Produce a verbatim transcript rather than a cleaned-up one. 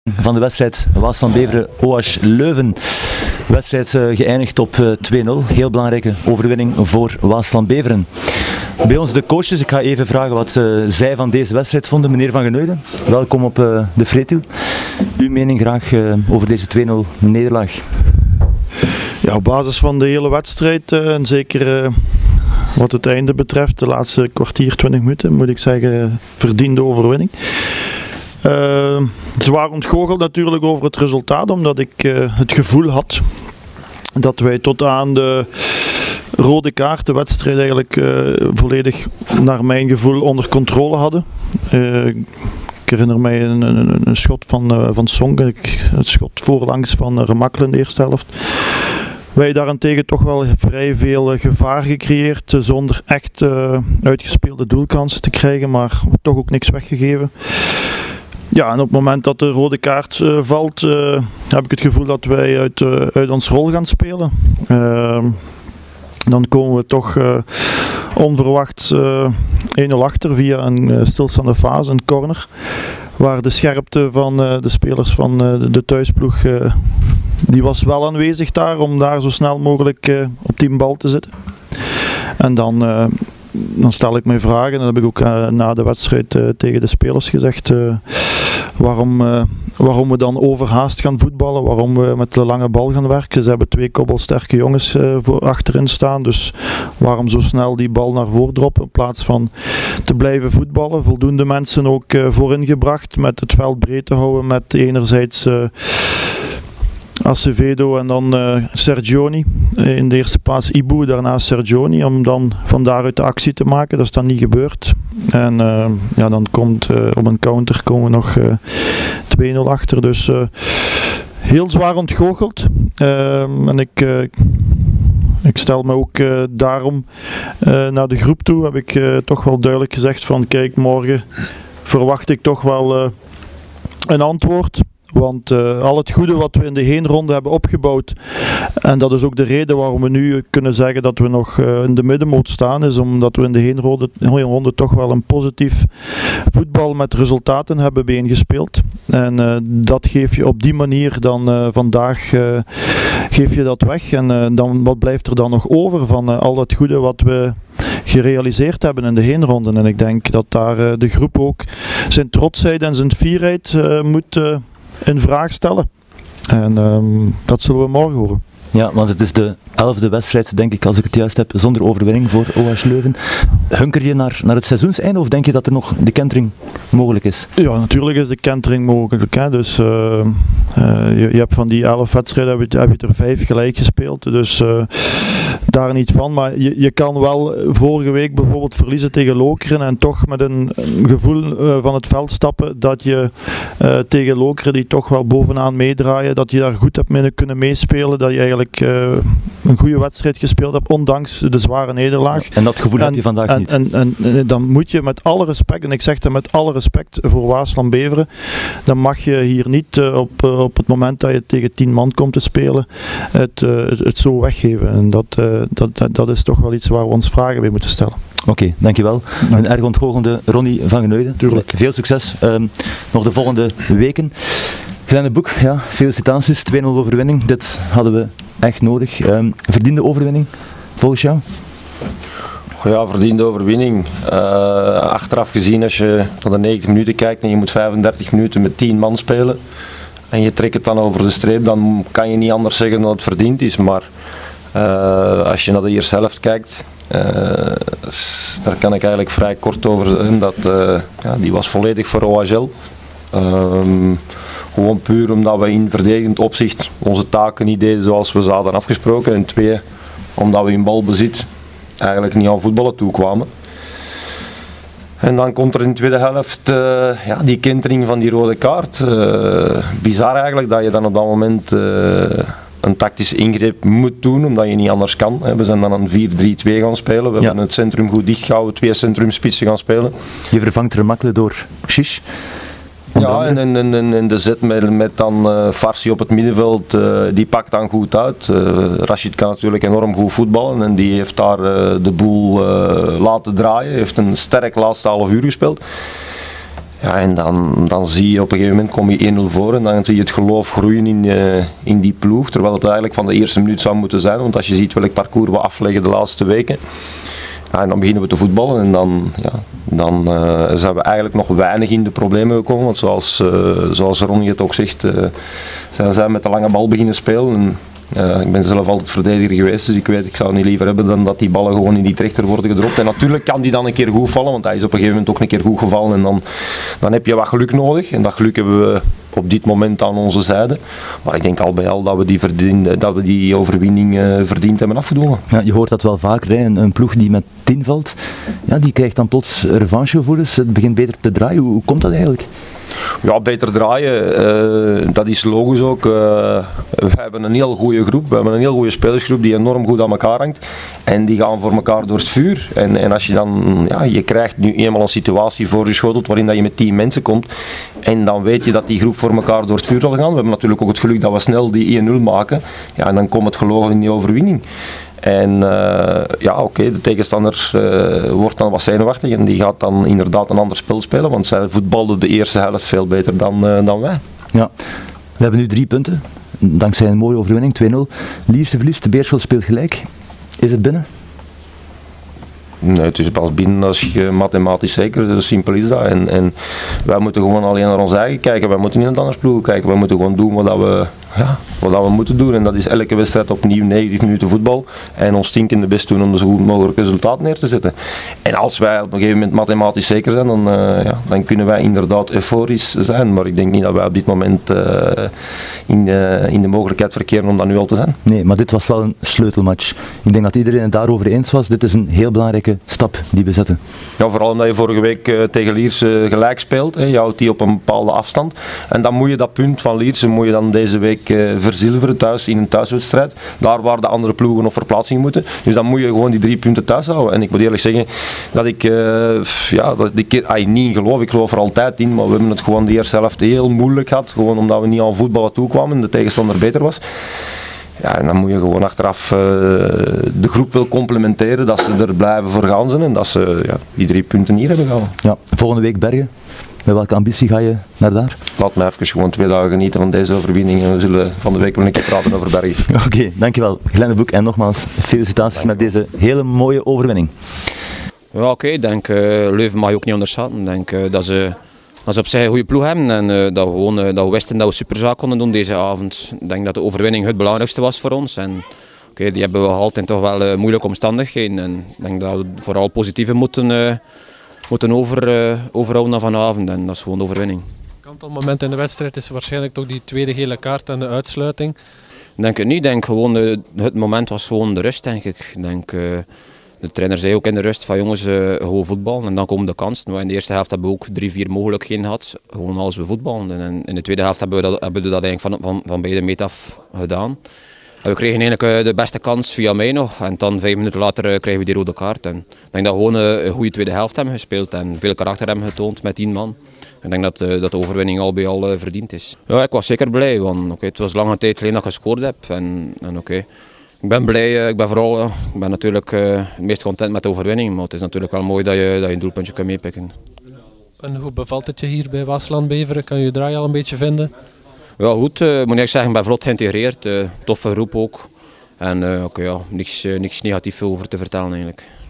Van de wedstrijd Waasland-Beveren-O H Leuven. De wedstrijd uh, geëindigd op uh, twee nul. Heel belangrijke overwinning voor Waasland-Beveren. Bij ons de coaches, ik ga even vragen wat uh, zij van deze wedstrijd vonden. Meneer Van Geneuden, welkom op uh, de Vreetiel. Uw mening graag uh, over deze twee nul nederlaag. Ja, op basis van de hele wedstrijd uh, en zeker uh, wat het einde betreft, de laatste kwartier, twintig minuten, moet ik zeggen, verdiende overwinning. Uh, zwaar ontgoocheld natuurlijk over het resultaat, omdat ik uh, het gevoel had dat wij tot aan de rode kaart de wedstrijd eigenlijk uh, volledig naar mijn gevoel onder controle hadden. Uh, ik herinner mij een, een, een schot van, uh, van Song, het schot voorlangs van uh, Remakkelen in de eerste helft. Wij daarentegen toch wel vrij veel gevaar gecreëerd, zonder echt uh, uitgespeelde doelkansen te krijgen, maar toch ook niks weggegeven. Ja, en op het moment dat de rode kaart uh, valt, uh, heb ik het gevoel dat wij uit, uh, uit ons rol gaan spelen. Uh, dan komen we toch uh, onverwachts uh, één nul achter via een uh, stilstaande fase, een corner. Waar de scherpte van uh, de spelers van uh, de, de thuisploeg, uh, die was wel aanwezig daar om daar zo snel mogelijk uh, op die bal te zitten. En dan... Uh, Dan stel ik mij vragen, en dat heb ik ook uh, na de wedstrijd uh, tegen de spelers gezegd, uh, waarom, uh, waarom we dan overhaast gaan voetballen, waarom we met de lange bal gaan werken. Ze hebben twee koppelsterke jongens uh, voor achterin staan, dus waarom zo snel die bal naar voren droppen in plaats van te blijven voetballen. Voldoende mensen ook uh, voorin gebracht met het veld breed te houden, met enerzijds... Uh, Acevedo en dan uh, Sergioni. In de eerste plaats Ibu, daarna Sergioni, om dan van daaruit de actie te maken. Dat is dan niet gebeurd. En uh, ja, dan komt uh, op een counter komen we nog uh, twee nul achter. Dus uh, heel zwaar ontgoocheld. Uh, en ik... Uh, Ik stel me ook uh, daarom uh, naar de groep toe. Heb ik uh, toch wel duidelijk gezegd van kijk, morgen verwacht ik toch wel uh, een antwoord. Want uh, al het goede wat we in de heenronde hebben opgebouwd, en dat is ook de reden waarom we nu kunnen zeggen dat we nog uh, in de middenmoot staan, is omdat we in de heenronde, heenronde toch wel een positief voetbal met resultaten hebben bijeengespeeld. En uh, dat geef je op die manier dan uh, vandaag uh, geef je dat weg. En uh, dan, wat blijft er dan nog over van uh, al het goede wat we gerealiseerd hebben in de heenronden? En ik denk dat daar uh, de groep ook zijn trotsheid en zijn fierheid uh, moet uh, in vraag stellen. En um, dat zullen we morgen horen. Ja, want het is de elfde wedstrijd, denk ik, als ik het juist heb, zonder overwinning voor O H Leuven. Hunker je naar, naar het seizoenseinde of denk je dat er nog de kentering mogelijk is? Ja, natuurlijk is de kentering mogelijk. Hè. Dus, uh, uh, je, je hebt van die elf wedstrijden heb je, heb je er vijf gelijk gespeeld. Dus uh, daar niet van. Maar je, je kan wel vorige week bijvoorbeeld verliezen tegen Lokeren en toch met een, een gevoel uh, van het veld stappen dat je uh, tegen Lokeren, die toch wel bovenaan meedraaien, dat je daar goed hebt mee kunnen meespelen. Dat je eigenlijk Uh, een goede wedstrijd gespeeld hebt, ondanks de zware nederlaag. En dat gevoel en, heb je vandaag en, niet. En, en, en dan moet je met alle respect, en ik zeg dat met alle respect voor Waasland-Beveren, dan mag je hier niet uh, op, uh, op het moment dat je tegen tien man komt te spelen, het, uh, het, het zo weggeven. En dat, uh, dat, dat, dat is toch wel iets waar we ons vragen bij moeten stellen. Oké, okay, dankjewel. Een erg ontgoochelende Ronnie Van Geneuden. Tuurlijk. Veel succes um, nog de volgende weken. Kleine boek, ja, felicitaties, twee nul overwinning. Dit hadden we echt nodig. Um, verdiende overwinning, volgens jou? Ja, verdiende overwinning. Uh, achteraf gezien, als je naar de negentig minuten kijkt en je moet vijfendertig minuten met tien man spelen en je trekt het dan over de streep, dan kan je niet anders zeggen dat het verdiend is. Maar uh, als je naar de eerste helft kijkt, uh, daar kan ik eigenlijk vrij kort over zeggen. Dat, uh, ja, die was volledig voor O H L. Um, Gewoon puur omdat we in verdedigend opzicht onze taken niet deden zoals we ze hadden afgesproken. En twee, omdat we in balbezit eigenlijk niet aan voetballen toekwamen. En dan komt er in de tweede helft uh, ja, die kentering van die rode kaart. Uh, bizar eigenlijk dat je dan op dat moment uh, een tactische ingreep moet doen, omdat je niet anders kan. We zijn dan een vier drie twee gaan spelen. We ja. hebben het centrum goed dichtgehouden, twee centrumspitsen gaan spelen. Je vervangt Remakkelen door Shish. Ja, en, en, en, en de zet met, met dan uh, Farsi op het middenveld, uh, die pakt dan goed uit. Uh, Rashid kan natuurlijk enorm goed voetballen en die heeft daar uh, de boel uh, laten draaien. Heeft een sterk laatste half uur gespeeld. Ja, en dan, dan zie je op een gegeven moment kom je één nul voor en dan zie je het geloof groeien in, uh, in die ploeg. Terwijl het eigenlijk van de eerste minuut zou moeten zijn. Want als je ziet welk parcours we afleggen de laatste weken. Ja, en dan beginnen we te voetballen en dan, ja, dan uh, zijn we eigenlijk nog weinig in de problemen gekomen. Want zoals, uh, zoals Ronnie het ook zegt, uh, zijn zij met de lange bal beginnen spelen. En, Uh, ik ben zelf altijd verdediger geweest, dus ik weet, ik zou niet liever hebben dan dat die ballen gewoon in die trechter worden gedropt. En natuurlijk kan die dan een keer goed vallen, want hij is op een gegeven moment ook een keer goed gevallen en dan, dan heb je wat geluk nodig. En dat geluk hebben we op dit moment aan onze zijde. Maar ik denk al bij al dat we die, verdiende, dat we die overwinning uh, verdiend hebben afgedwongen. Ja, je hoort dat wel vaker, hè? Een, een ploeg die met tien valt, ja, die krijgt dan plots revanchegevoelens, het begint beter te draaien. Hoe, hoe komt dat eigenlijk? Ja, beter draaien, uh, dat is logisch ook. Uh, we hebben een heel goede groep, we hebben een heel goede spelersgroep die enorm goed aan elkaar hangt. En die gaan voor elkaar door het vuur. En, en als je dan, ja, je krijgt nu eenmaal een situatie voorgeschoteld waarin dat je met tien mensen komt. En dan weet je dat die groep voor elkaar door het vuur zal gaan. We hebben natuurlijk ook het geluk dat we snel die één nul maken. Ja, en dan komt het geloof in die overwinning. En uh, ja, oké, okay, de tegenstander uh, wordt dan wat zenuwachtig en die gaat dan inderdaad een ander spel spelen, want zij voetbalden de eerste helft veel beter dan, uh, dan wij. Ja, we hebben nu drie punten, dankzij een mooie overwinning, twee nul. Lierse verliest, de Beerschot speelt gelijk. Is het binnen? Nee, het is pas binnen als je mathematisch zeker, zo simpel is dat. En, en wij moeten gewoon alleen naar ons eigen kijken, wij moeten niet naar de andere ploeg kijken, wij moeten gewoon doen wat we, ja, wat we moeten doen. En dat is elke wedstrijd opnieuw negentig minuten voetbal en ons stinkende best doen om er zo goed mogelijk resultaat neer te zetten. En als wij op een gegeven moment mathematisch zeker zijn, dan, uh, ja, dan kunnen wij inderdaad euforisch zijn. Maar ik denk niet dat wij op dit moment uh, in, de, in de mogelijkheid verkeren om dat nu al te zijn. Nee, maar dit was wel een sleutelmatch. Ik denk dat iedereen het daarover eens was. Dit is een heel belangrijke stap die we zetten. Ja, vooral omdat je vorige week uh, tegen Lierse gelijk speelt. Hè. Je houdt die op een bepaalde afstand. En dan moet je dat punt van Lierse moet je dan deze week uh, verzilveren thuis in een thuiswedstrijd. Daar waar de andere ploegen op verplaatsing moeten. Dus dan moet je gewoon die drie punten thuis houden. En ik moet eerlijk zeggen dat ik uh, ja, dat ik ay, niet in geloof. Ik geloof er altijd in. Maar we hebben het gewoon de eerste helft heel moeilijk gehad. Gewoon omdat we niet aan voetballen toekwamen en de tegenstander beter was. Ja, en dan moet je gewoon achteraf uh, de groep wil complementeren, dat ze er blijven voor gaan zijn en dat ze ja, die drie punten hier hebben gehaald. Ja, volgende week Bergen. Met welke ambitie ga je naar daar? Laat me even gewoon twee dagen genieten van deze overwinning en we zullen van de week wel een keer praten over Bergen. Oké, okay, dankjewel Glenn de Boek en nogmaals felicitaties met deze hele mooie overwinning. Ja, oké, okay, ik denk uh, Leuven mag je ook niet onderschatten. Ik denk uh, dat ze Dat ze op zich een goede ploeg hebben en uh, dat, we gewoon, uh, dat we wisten dat we superzaak konden doen deze avond. Ik denk dat de overwinning het belangrijkste was voor ons. En, okay, die hebben we gehaald in toch wel uh, moeilijke omstandigheden. En ik denk dat we vooral positieve moeten, uh, moeten over, uh, overhouden naar vanavond en dat is gewoon de overwinning. Kantelmoment in de wedstrijd is waarschijnlijk toch die tweede gele kaart en de uitsluiting. Ik denk het niet. Ik denk gewoon, uh, het moment was gewoon de rust, denk ik. ik denk, uh, De trainer zei ook in de rust van jongens, uh, gewoon voetballen en dan komen de kansen. In de eerste helft hebben we ook drie, vier mogelijkheden gehad, gewoon als we voetballen. En in de tweede helft hebben we dat, hebben we dat eigenlijk van, van, van beide meet af gedaan. En we kregen eigenlijk uh, de beste kans via mij nog en dan vijf minuten later uh, krijgen we die rode kaart. En ik denk dat we gewoon uh, een goede tweede helft hebben gespeeld en veel karakter hebben getoond met tien man. Ik denk dat, uh, dat de overwinning al bij al uh, verdiend is. Ja, ik was zeker blij, want okay, het was lange tijd geleden dat ik gescoord heb. En, en okay. Ik ben blij, ik ben vooral ik ben natuurlijk uh, het meest content met de overwinning, maar het is natuurlijk wel mooi dat je, dat je een doelpuntje kan meepikken. En hoe bevalt het je hier bij Waasland Beveren? Kan je je draai al een beetje vinden? Ja goed, uh, moet ik zeggen, ik ben vlot geïntegreerd, uh, toffe groep ook. En uh, okay, ja, niks, uh, niks negatiefs over te vertellen eigenlijk.